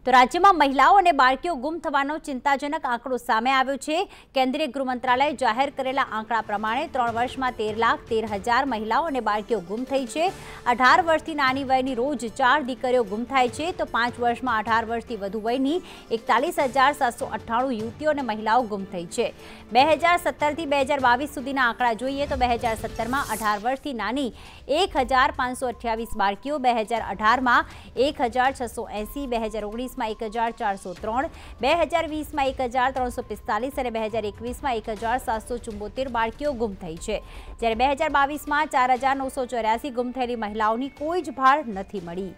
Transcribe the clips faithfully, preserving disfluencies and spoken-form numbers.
તો રાજ્યમાં મહિલાઓ અને બાળકીઓ ગુમ થવાનો ચિંતાજનક આંકડો સામે આવ્યો છે। કેન્દ્રીય ગૃહ મંત્રાલયે જાહેર કરેલા આંકડા પ્રમાણે ત્રણ વર્ષમાં તેર લાખ તેર હજાર મહિલાઓ અને બાળકીઓ ગુમ થઈ છે। અઢાર વર્ષથી નાની વયની રોજ ચાર દીકરીઓ ગુમ થાય છે, તો પાંચ વર્ષમાં અઢાર વર્ષથી વધુ વયની એકતાલીસ હજાર સાતસો અઠ્ઠાણું યુવતીઓ અને મહિલાઓ ગુમ થઈ છે। બે હજાર સત્તરથી બે હજાર બાવીસ સુધીના આંકડા જોઈએ તો બે હજાર સત્તરમાં અઢાર વર્ષથી નાની એક હજાર પાંચસો અઠ્યાવીસ બાળકીઓ, બે હજાર અઢારમાં એક હજાર છસો એંસી, બે હજાર ઓગણીસ में एक हज़ार चार सौ त्रण, બે હજાર વીસ में एक हज़ार तीन सौ पिस्तालीस और બે હજાર એકવીસ में एक हज़ार सात सौ चुंबोतेर बाळकीओ गुम थई छे। ज्यारे બે હજાર બાવીસ में चार हज़ार नौ सौ चौरासी गुम थयेली महिलाओनी कोई ज भाळ नथी मळी।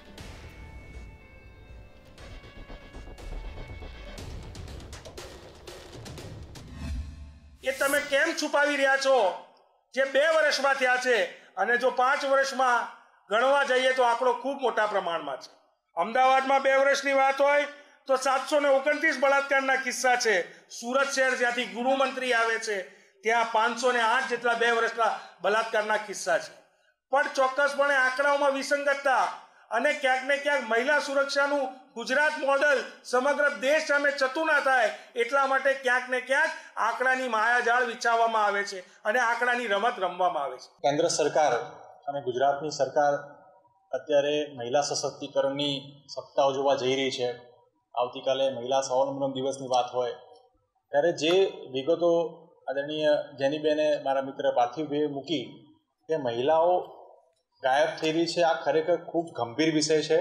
એ તમે કેમ છુપાવી રહ્યા છો જે બે વર્ષમાં થયા છે અને જો પાંચ વર્ષમાં ગણવા જઈએ તો આંકડો ખૂબ મોટા પ્રમાણમાં છે। અમદાવાદમાં બે વર્ષની વાત હોય તો સાતસો ને ઓગણત્રીસ બળાત્કારના કિસ્સા છે। સુરત શહેર જ્યાંથી ગૃહમંત્રી આવે છે ત્યાં પાંચસો ને આઠ જેટલા બે વર્ષના બળાત્કારના કિસ્સા છે। પણ ચોક્કસપણે આંકડાઓમાં વિસંગતતા અને ક્યાંક ને ક્યાંક મહિલા સુરક્ષાનું ગુજરાત મોડલ સમગ્ર દેશ સામે ચતું ના થાય એટલા માટે ક્યાંક ને ક્યાંક આંકડાની માયાજાળ વિછાવવામાં આવે છે અને આંકડાની રમત રમવામાં આવે છે। કેન્દ્ર સરકાર અને ગુજરાતની સરકાર અત્યારે મહિલા સશક્તિકરણની સપ્તાહ ઉજવવા જઈ રહી છે। આવતીકાલે મહિલા સ્વાવલંબન દિવસની વાત હોય ત્યારે જે વિગતો આદરણીય જેનીબેને મારા મિત્ર પાર્થિવભાઈએ મૂકી કે મહિલાઓ ગાયબ થઈ રહી છે, આ ખરેખર ખૂબ ગંભીર વિષય છે।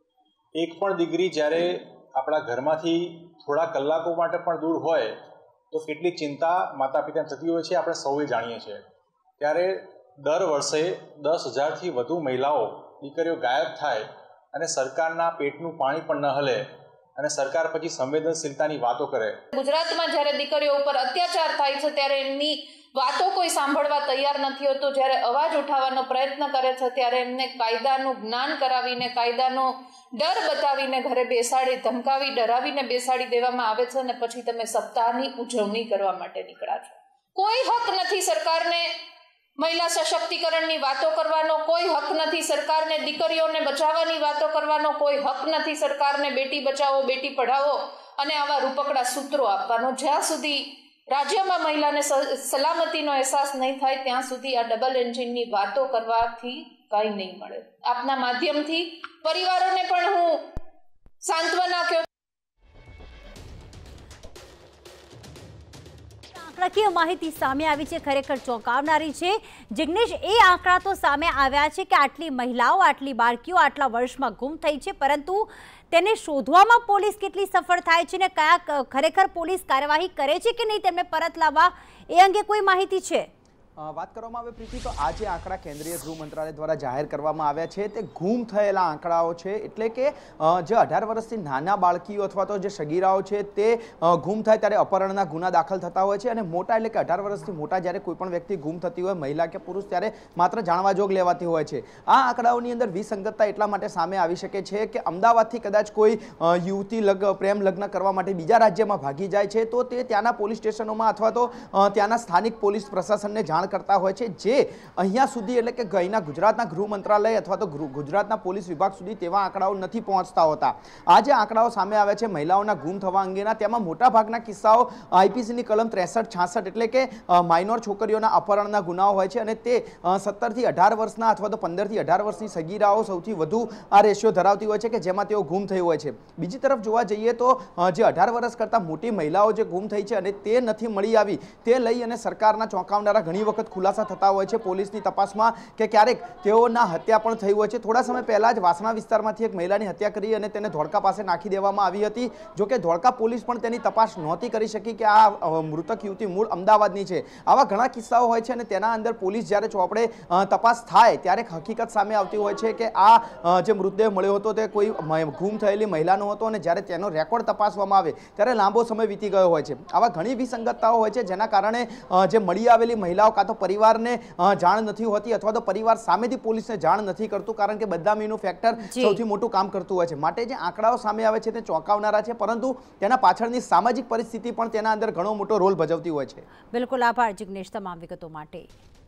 એક પણ દીકરી જ્યારે આપણા ઘરમાંથી થોડા કલાકો માટે પણ દૂર હોય તો કેટલી ચિંતા માતા પિતાને થતી હોય છે આપણે સૌએ જાણીએ છીએ। ત્યારે દર વર્ષે દસ હજારથી વધુ મહિલાઓ દીકરીઓ ગાયબ થાય અને સરકારના પેટનું પાણી પણ ન હલે અને સરકાર પછી સંવેદનશીલતાની વાતો કરે। ગુજરાતમાં જ્યારે દીકરીઓ ઉપર અત્યાચાર થાય છે ત્યારે એમની વાતો કોઈ સાંભળવા તૈયાર નથી હોતું। જ્યારે અવાજ ઉઠાવવાનો પ્રયત્ન કરે છે ત્યારે એમને કાયદાનું જ્ઞાન કરાવીને કાયદાનો ડર બતાવીને ઘરે બેસાડી ધમકાવી ડરાવીને બેસાડી દેવામાં આવે છે અને પછી તમે સપ્તાહની ઉજવણી કરવા માટે નીકળ્યા છો। કોઈ હક નથી સરકારને મહિલા સશક્તિકરણની વાતો કરવાનો, કોઈ હક નથી સરકારને દીકરીઓને બચાવવાની વાતો કરવાનો, કોઈ હક નથી સરકારને બેટી બચાવો બેટી પઢાવો અને આવા રૂપકડા સૂત્રો આપવાનો। જ્યાં સુધી રાજ્યમાં મહિલાને સલામતીનો અહેસાસ નહીં થાય ત્યાં સુધી આ ડબલ એન્જિનની વાતો કરવાથી કંઈ નહીં મળે। આપના માધ્યમથી પરિવારોને પણ હું સાંત્વના કહું। આંકડાકીય માહિતી સામે આવી છે, ખરેખર ચોંકાવનારી છે। જિગ્નેશ, એ આંકડા તો સામે આવ્યા છે કે આટલી મહિલાઓ આટલી બાળકીઓ આટલા વર્ષમાં ગુમ થઈ છે, પરંતુ તેને શોધવામાં પોલીસ કેટલી સફળ થાય છે ને કયા ખરેખર પોલીસ કાર્યવાહી કરે છે કે નહીં તેમને પરત લાવવા એ અંગે કોઈ માહિતી છે? વાત કરવામાં આવે પ્રીતિ તો આ જે આંકડા કેન્દ્રીય ગૃહ મંત્રાલય દ્વારા જાહેર કરવામાં આવ્યા છે તે ગુમ થયેલા આંકડાઓ છે। એટલે કે જે અઢાર વર્ષથી નાના બાળકીઓ અથવા તો જે સગીરાઓ છે તે ગુમ થાય ત્યારે અપહરણના ગુના દાખલ થતા હોય છે અને મોટા એટલે કે અઢાર વર્ષથી મોટા જ્યારે કોઈ પણ વ્યક્તિ ગુમ થતી હોય મહિલા કે પુરુષ ત્યારે માત્ર જાણવા જોગ લેવાતી હોય છે। આ આંકડાઓની અંદર વિસંગતતા એટલા માટે સામે આવી શકે છે કે અમદાવાદથી કદાચ કોઈ યુવતી લગ પ્રેમ લગ્ન કરવા માટે બીજા રાજ્યમાં ભાગી જાય છે તો તે ત્યાંના પોલીસ સ્ટેશનોમાં અથવા તો ત્યાંના સ્થાનિક પોલીસ પ્રશાસનને જાણ કરતા હોય છે, જે અહીંયા સુધી એટલે કે ગઈના ગુજરાતના ગૃહ મંત્રાલય અથવા તો ગુજરાતના પોલીસ વિભાગ સુધી તેવા આંકડાઓ નથી પહોંચતા હોતા। આ જે આંકડાઓ સામે આવ્યા છે મહિલાઓના ગુમ થવા અંગેના તેમાં મોટા ભાગના કિસ્સાઓ આઈપીસીની કલમ ત્રેસઠ છાસઠ એટલે કે માઇનોર છોકરીઓના અપહરણના ગુનાઓ હોય છે અને તે સત્તરથી અઢાર વર્ષના અથવા તો પંદરથી અઢાર વર્ષની સગીરાઓ સૌથી વધુ આ રેશિયો ધરાવતી હોય છે કે જેમાં તેઓ ગુમ થઈ હોય છે। બીજી તરફ જોવા જઈએ તો જે અઢાર વર્ષ કરતાં મોટી મહિલાઓ જે ગુમ થઈ છે અને તે નથી મળી આવી તે લઈ અને સરકારના ચોંકાવનારા ઘણી વખત ખુલાસા થતા હોય છે પોલીસની તપાસમાં કે ક્યારેક તેઓના હત્યા પણ થઈ હોય છે। થોડા સમય પહેલા જ વાસણા વિસ્તારમાંથી એક મહિલાની હત્યા કરી અને તેને ધોળકા પાસે નાખી દેવામાં આવી હતી। જો કે ધોળકા પોલીસ પણ તેની તપાસ નહોતી કરી શકી કે આ મૃતક યુવતી મૂળ અમદાવાદની છે। આવા ઘણા કિસ્સાઓ હોય છે અને તેના અંદર પોલીસ જ્યારે ચોપડે તપાસ થાય ત્યારે હકીકત સામે આવતી હોય છે કે આ જે મૃતદેહ મળ્યો હતો તે કોઈ ગુમ થયેલી મહિલાનો હતો અને જ્યારે તેનો રેકોર્ડ તપાસવામાં આવે ત્યારે લાંબો સમય વીતી ગયો હોય છે। આવા ઘણી વિસંગતતાઓ હોય છે જેના કારણે જે મળી આવેલી મહિલાઓ કાં તો પરિવારને જાણ નથી હોતી અથવા તો પરિવાર સામેથી પોલીસને જાણ નથી કરતું, કારણ કે બદનામીનું ફેક્ટર સૌથી મોટું કામ કરતું હોય છે। માટે જે આંકડાઓ સામે આવે છે તે ચોંકાવનારા છે, પરંતુ તેના પાછળની સામાજિક પરિસ્થિતિ પણ તેના અંદર ઘણો મોટો રોલ ભજવતી હોય છે। બિલકુલ, આભાર જિગ્નેશ તમામ વિગતો માટે।